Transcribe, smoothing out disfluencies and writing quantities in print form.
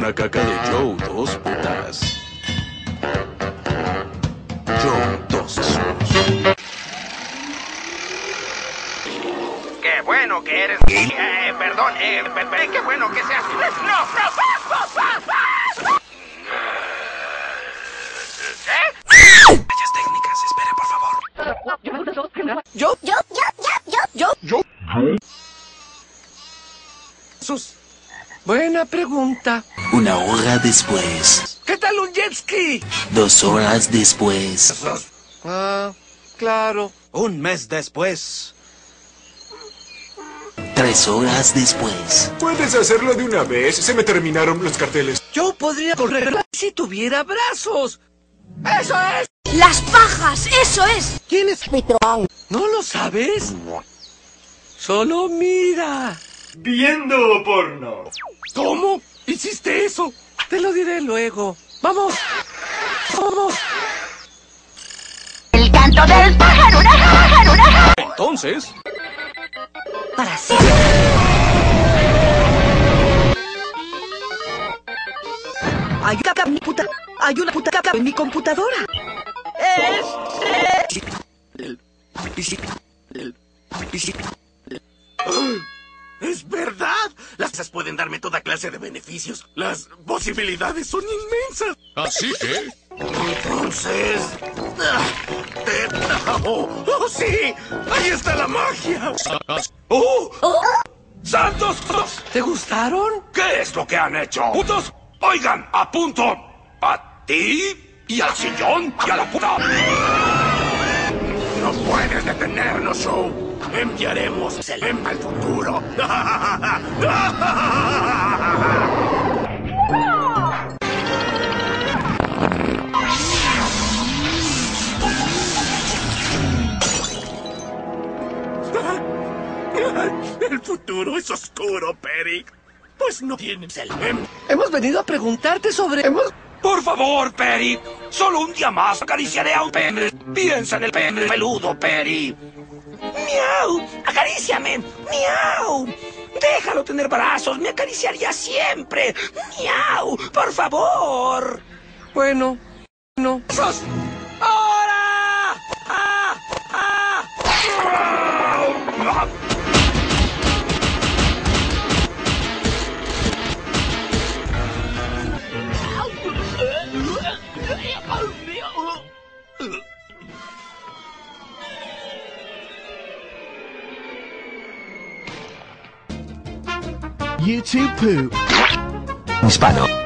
una caca de Joe, 2 putas. Joe, 2 sesos. Qué bueno que eres... perdón, qué bueno que seas... ¡No! Fallas técnicas, espere, por favor. Yo. Sus. Buena pregunta. 1 hora después. ¿Qué tal un jet ski? 2 horas después. Ah, claro. 1 mes después. 3 horas después. ¿Puedes hacerlo de una vez? Se me terminaron los carteles. Yo podría correr si tuviera brazos. ¡Eso es! ¡Las pajas! ¡Eso es! ¿Quién es Petrón? ¿No lo sabes? Solo mira. Viendo porno. ¿Cómo hiciste eso? Te lo diré luego. ¡Vamos! ¡Vamos! El canto del pájaro, una. Entonces... Para siempre. Hay una puta caca en mi computadora. ¡Es verdad! Las casas pueden darme toda clase de beneficios. Las posibilidades son inmensas. Así que... Entonces... ¡Oh, sí! ¡Ahí está la magia! ¡Oh! ¡Santos! ¿Te gustaron? ¿Qué es lo que han hecho? ¡Putos! Oigan, apunto. A ti y al sillón y a la puta. No puedes detenernos, Joe. Enviaremos el EMP al futuro. El futuro es oscuro, Perry. Pues no tienes el EMP. Hemos venido a preguntarte sobre... Por favor, Perry. Solo un día más acariciaré a un pene. Piensa en el pene peludo, Perry. ¡Miau! ¡Acaríciame! ¡Miau! Déjalo tener brazos. Me acariciaría siempre. ¡Miau! ¡Por favor! Bueno, no. ¡Sos! ¡Ahora! ¡Ah! ¡Ah! ¡Ah! YouTube poop. Hispano.